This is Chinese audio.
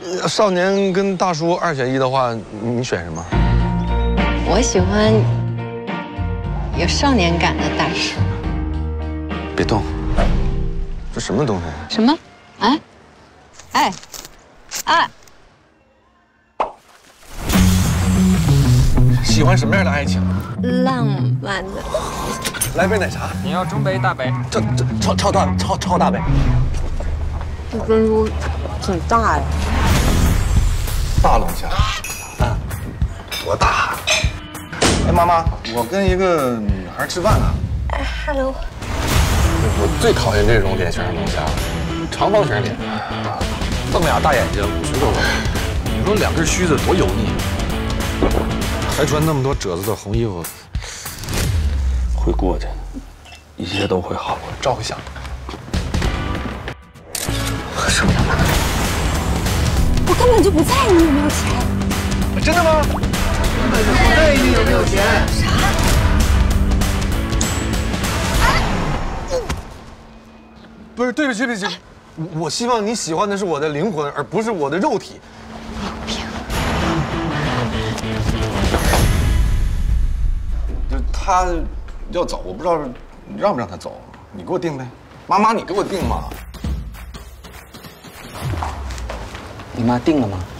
少年跟大叔2选1的话，你选什么？ 我喜欢有少年感的大叔。 别动，这什么东西？ 什么？哎，哎，哎！ 喜欢什么样的爱情？ 浪漫的。 来杯奶茶。 你要中杯、大杯？ 超大杯。 这珍珠挺大呀。 大龙虾。啊，多大？哎，妈妈，我跟一个女孩吃饭呢。 哎 ，hello。 我最讨厌这种脸型的龙虾，长方形脸，这么俩大眼睛，50多分。你说2根须子多油腻，还穿那么多褶子的红衣服，会过去，一切都会好。照会想。什么他妈的？ 我根本就不在意你有没有钱。 真的吗？根本就不在意你有没有钱。啥？不是，对不起，对不起，我希望你喜欢的是我的灵魂，而不是我的肉体。就他要走，我不知道让不让他走，你给我定呗。妈，你给我定嘛。 你妈定了吗？